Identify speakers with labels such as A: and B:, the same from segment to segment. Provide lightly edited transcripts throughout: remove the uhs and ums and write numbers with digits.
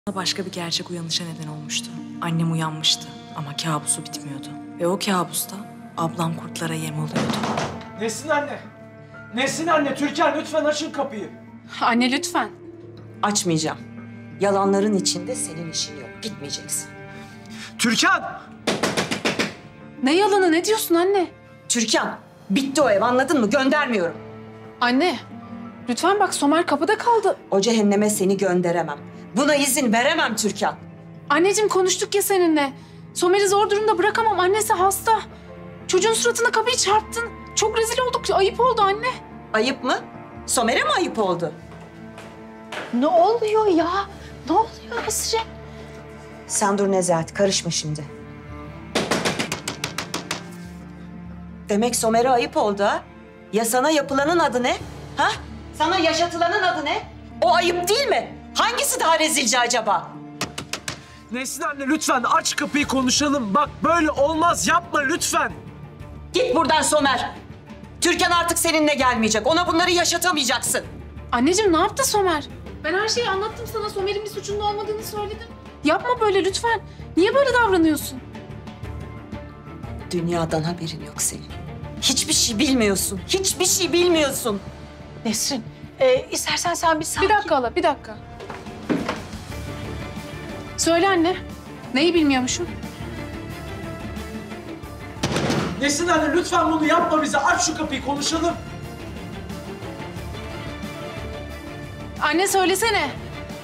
A: Başka bir gerçek uyanışa neden olmuştu. Annem uyanmıştı ama kabusu bitmiyordu. Ve o kabusta ablam kurtlara yem oluyordu.
B: Nesin anne? Nesin anne? Türkan lütfen açın kapıyı.
C: Anne lütfen.
D: Açmayacağım. Yalanların içinde senin işin yok. Gitmeyeceksin.
B: Türkan!
C: Ne yalanı, ne diyorsun anne?
D: Türkan, bitti o ev, anladın mı? Göndermiyorum.
C: Anne, lütfen bak Somer kapıda kaldı.
D: O cehenneme seni gönderemem. Buna izin veremem Türkan.
C: Anneciğim konuştuk ya seninle. Somer'i zor durumda bırakamam. Annesi hasta. Çocuğun suratına kapıyı çarptın. Çok rezil olduk. Ayıp oldu anne.
D: Ayıp mı? Somer'e mi ayıp oldu?
E: Ne oluyor ya? Ne oluyor Nesrin?
D: Sen dur Nezahat, karışma şimdi. Demek Somer'e ayıp oldu ha? Ya sana yapılanın adı ne? Ha? Sana yaşatılanın adı ne? O ayıp değil mi? Hangisi daha rezilce acaba?
B: Nesin anne lütfen aç kapıyı konuşalım. Bak böyle olmaz, yapma lütfen.
D: Git buradan Somer. Türkan artık seninle gelmeyecek. Ona bunları yaşatamayacaksın.
C: Anneciğim ne yaptı Somer? Ben her şeyi anlattım sana. Somer'in bir suçunun olmadığını söyledim. Yapma böyle lütfen. Niye böyle davranıyorsun?
D: Dünyadan haberin yok senin. Hiçbir şey bilmiyorsun. Hiçbir şey bilmiyorsun.
E: Nesrin, istersen sen bir sakin...
C: Bir dakika hala, bir dakika. Söyle anne. Neyi bilmiyormuşum?
B: Nesin anne lütfen bunu yapma bize. Aç şu kapıyı konuşalım.
C: Anne söylesene.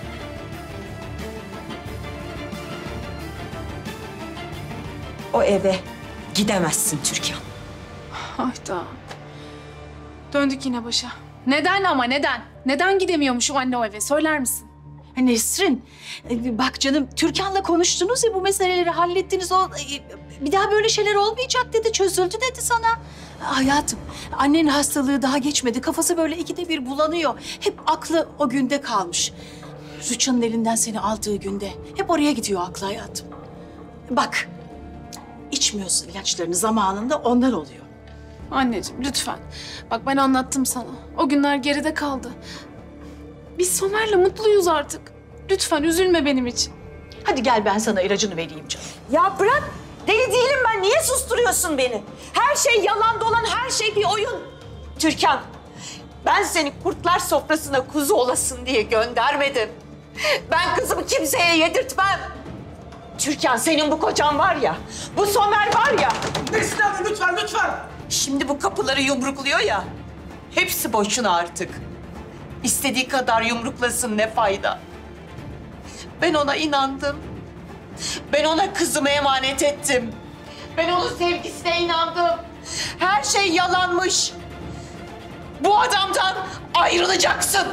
D: O eve gidemezsin Türkan.
C: Hayda. Döndük yine başa. Neden ama neden? Neden gidemiyormuşum anne o eve? Söyler misin?
E: Nesrin, bak canım Türkan'la konuştunuz ya bu meseleleri hallettiniz. O bir daha böyle şeyler olmayacak dedi, çözüldü dedi sana. Hayatım, annenin hastalığı daha geçmedi. Kafası böyle ikide bir bulanıyor. Hep aklı o günde kalmış. Rüçhan'ın elinden seni aldığı günde. Hep oraya gidiyor aklı hayatım. Bak, içmiyorsun ilaçlarını zamanında ondan oluyor.
C: Anneciğim lütfen. Bak ben anlattım sana. O günler geride kaldı. Biz Somer'le mutluyuz artık. Lütfen üzülme benim için.
E: Hadi gel ben sana ilacını vereyim canım.
D: Ya bırak. Deli değilim ben. Niye susturuyorsun beni? Her şey yalan dolan, her şey bir oyun. Türkan, ben seni kurtlar sofrasına kuzu olasın diye göndermedim. Ben kızımı kimseye yedirtmem. Türkan, senin bu kocan var ya, bu Somer var ya.
B: Nesin anne lütfen.
D: Şimdi bu kapıları yumrukluyor ya. Hepsi boşuna artık. İstediği kadar yumruklasın, ne fayda. Ben ona inandım. Ben ona kızımı emanet ettim. Ben onun sevgisine inandım. Her şey yalanmış. Bu adamdan ayrılacaksın.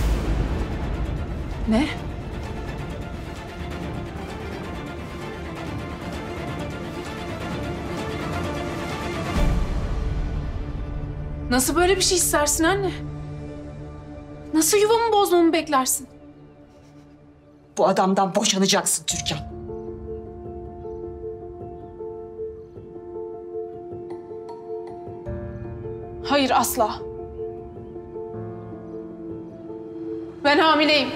C: Ne? Nasıl böyle bir şey istersin anne? Nasıl yuvamı bozmamı beklersin?
D: Bu adamdan boşanacaksın Türkan.
C: Hayır asla. Ben hamileyim.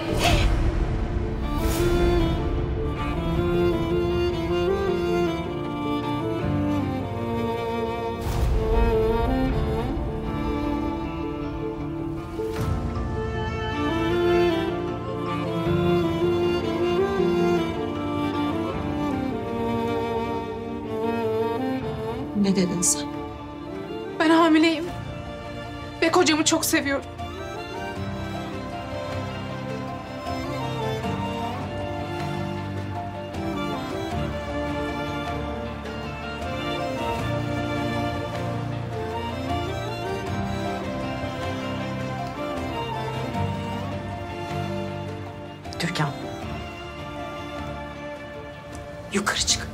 D: Ne dedin sen?
C: Ben hamileyim. Ve kocamı çok seviyorum.
D: Türkan. Yukarı çık.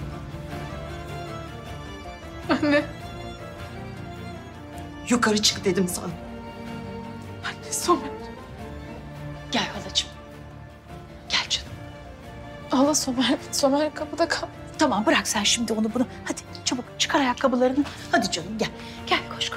C: Anne.
D: Yukarı çık dedim sana.
C: Anne Somer.
E: Gel halacığım. Gel canım.
C: Allah Somer kapıda kal.
E: Tamam bırak sen şimdi onu bunu. Hadi çabuk çıkar ayakkabılarını. Hadi canım gel. Gel koş.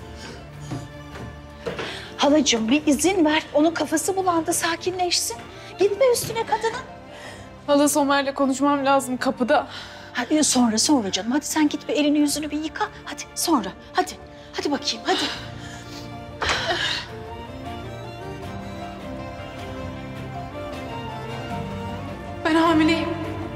E: Halacığım bir izin ver. Onun kafası bulandı, sakinleşsin. Gitme üstüne kadının.
C: Hala Somer'le konuşmam lazım kapıda.
E: Hadi sonra canım. Hadi sen git bir elini yüzünü bir yıka. Hadi sonra. Hadi. Hadi bakayım hadi.
C: Ben hamileyim.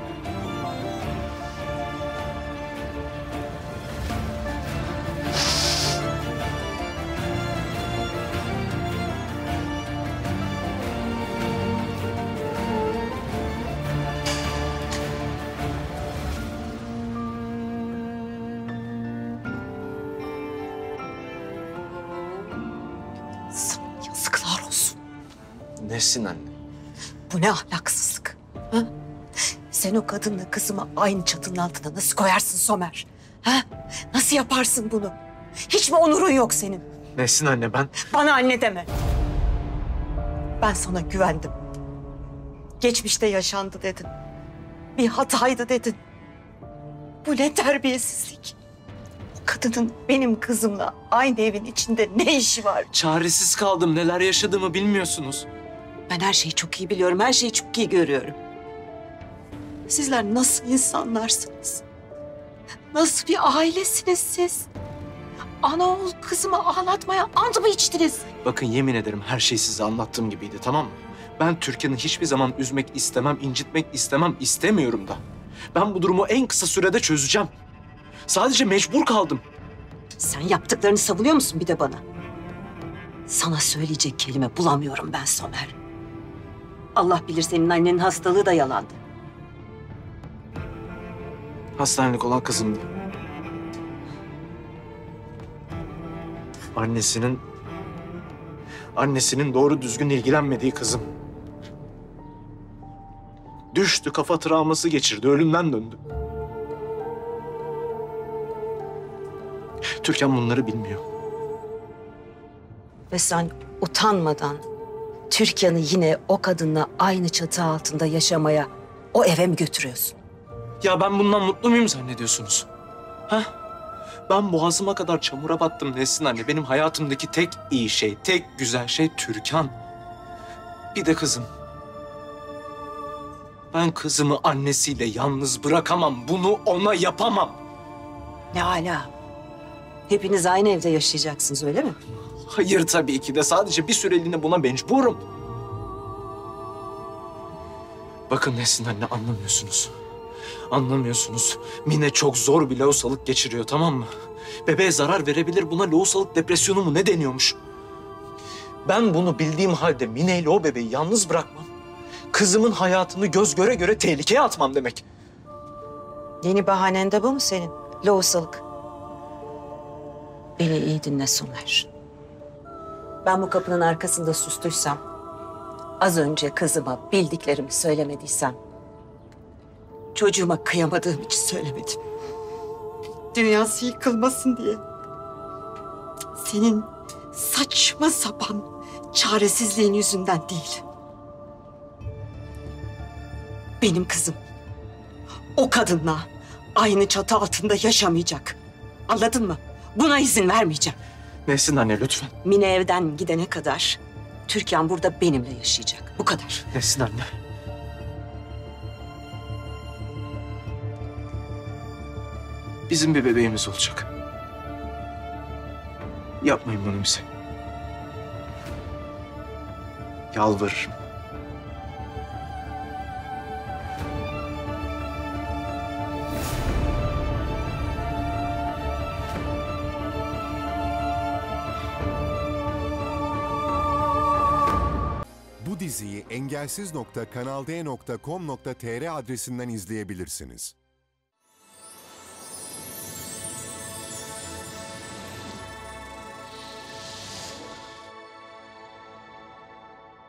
D: Sana yazıklar olsun.
B: Nesrin anne.
D: Bu ne ahlaksızlık? Ha? Sen o kadınla kızımı aynı çatının altına nasıl koyarsın Somer? Ha? Nasıl yaparsın bunu? Hiç mi onurun yok senin?
B: Nesrin anne ben...
D: Bana anne deme. Ben sana güvendim. Geçmişte yaşandı dedin. Bir hataydı dedin. Bu ne terbiyesizlik. O kadının benim kızımla aynı evin içinde ne işi var?
B: Çaresiz kaldım. Neler yaşadığımı bilmiyorsunuz.
D: Ben her şeyi çok iyi biliyorum, her şeyi çok iyi görüyorum. Sizler nasıl insanlarsınız? Nasıl bir ailesiniz siz? Ana oğul kızımı ağlatmaya ant mı içtiniz?
B: Bakın yemin ederim her şey size anlattığım gibiydi, tamam mı? Ben Türkan'ı hiçbir zaman üzmek istemem, incitmek istemem, istemiyorum da. Ben bu durumu en kısa sürede çözeceğim. Sadece mecbur kaldım.
D: Sen yaptıklarını savunuyor musun bir de bana? Sana söyleyecek kelime bulamıyorum ben Somer. Allah bilir senin annenin hastalığı da yalandı.
B: Hastanelik olan kızımdı. Annesinin doğru düzgün ilgilenmediği kızım. Düştü, kafa travması geçirdi, ölümden döndü. Türkan bunları bilmiyor.
D: Ve sen utanmadan Türkan'ı yine o kadınla aynı çatı altında yaşamaya o eve mi götürüyorsun?
B: Ya ben bundan mutlu muyum zannediyorsunuz? Ha? Ben boğazıma kadar çamura battım Nesrin anne. Benim hayatımdaki tek iyi şey, tek güzel şey Türkan. Bir de kızım. Ben kızımı annesiyle yalnız bırakamam. Bunu ona yapamam.
D: Ne hala? Hepiniz aynı evde yaşayacaksınız öyle mi?
B: Hayır tabii ki de. Sadece bir süreliğine buna mecburum. Bakın Nesrin anne, anlamıyorsunuz. Anlamıyorsunuz. Mine çok zor bir lohusalık geçiriyor, tamam mı? Bebeğe zarar verebilir. Buna lohusalık depresyonu mu ne deniyormuş? Ben bunu bildiğim halde Mine ile o bebeği yalnız bırakmam. Kızımın hayatını göz göre göre tehlikeye atmam demek.
D: Yeni bahanen de bu mu senin? Lohusalık. Beni iyi dinle Somer. Ben bu kapının arkasında sustuysam, az önce kızıma bildiklerimi söylemediysem, çocuğuma kıyamadığım için söylemedim. Dünyası yıkılmasın diye. Senin saçma sapan çaresizliğin yüzünden değil. Benim kızım o kadınla aynı çatı altında yaşamayacak. Anladın mı? Buna izin vermeyeceğim.
B: Nesrin anne lütfen.
D: Mine evden gidene kadar Türkan burada benimle yaşayacak. Bu kadar.
B: Nesrin anne. Bizim bir bebeğimiz olacak. Yapmayın bunu bize. Yalvarırım.
F: Bu diziyi engelsiz.kanalde.com.tr adresinden izleyebilirsiniz.